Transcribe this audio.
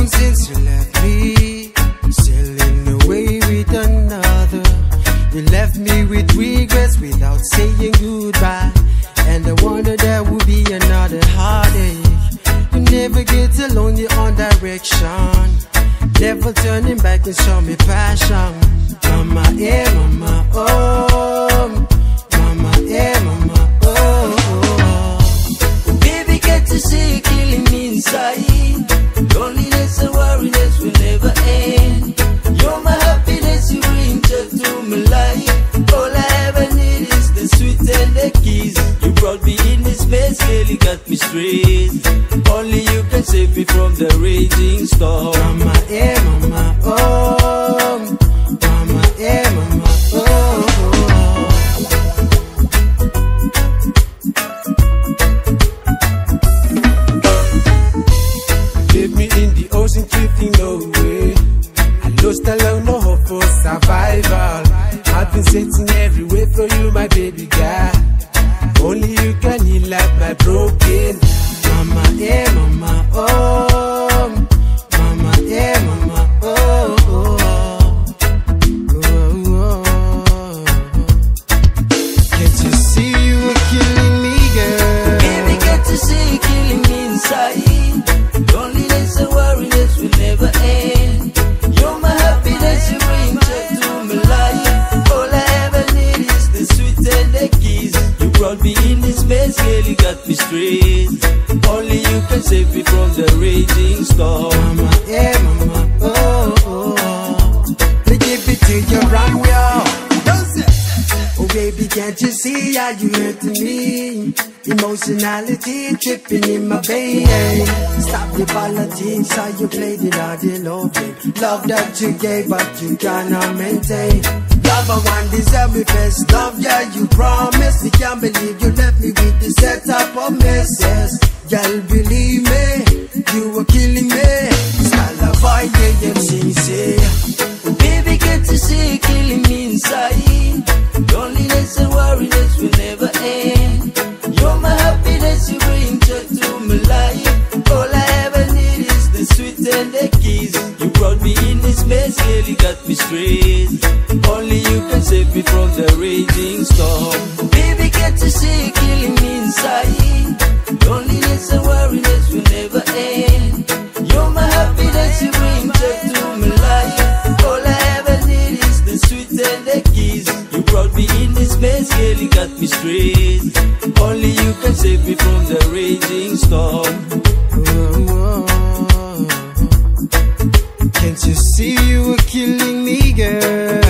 long since you left me, sailing away with another. You left me with regrets without saying goodbye, and I wonder there will be another heartache. You never get alone, you're on direction, never turning back and show me passion. Mama, yeah, mama, oh, mama, yeah, mama, oh, oh. Baby, get to see you killing me inside. Loneliness and worriness will never end. You're my happiness, you bring joy to my life. All I ever need is the sweet and the kiss. You brought me in this mess, girl, you got me stressed. Only you can save me from the raging storm. Mama, yeah, mama, oh, mama, yeah, mama, oh, oh. Leave me in the ocean, drifting away. I lost alone, no hope for survival. I've been searching everywhere for you, my baby girl. Only you can heal up my broken. Mama, yeah, mama, oh, mama, yeah, mama, oh, oh, oh, oh. Can't you see you were killing me, girl? Baby, get to see you killing me inside. Loneliness and worriness will never end. You're my happiness, you bring joy to my life. All I ever need is the sweet and the kiss. You brought me in this mess, girl, you got me stressed. Only you can save me from the raging storm. Mama, yeah, mama, oh, oh, oh. Let give it to you right now. Oh baby, can't you see how you hurting me? Emotionality tripping in my vein. Stop the politics, how you played it all day long. Love that you gave, but you cannot maintain. Love I want deserve me best. Love, yeah, you promised. Me can't believe you left me with this setup of messes. Girl, believe me, you were killing me. Scalavoy, yeah, sincere. Baby, get to see you killing me inside. Loneliness and worriness will never end. You're my happiness, you bring joy to my life. All I ever need is the sweet and the kiss. You brought me in this mess, girl, you got me stressed. Only you can save me from the raging storm. Baby, get to see you killing me inside. Loneliness and worriness will never end. You're my happiness, you bring joy to my life. All I ever need is the sweet and the kiss. You brought me in this mess, girl, you got me stressed. Only you can save me from the raging storm. Oh, oh, oh. Can't you see you were killing me, girl?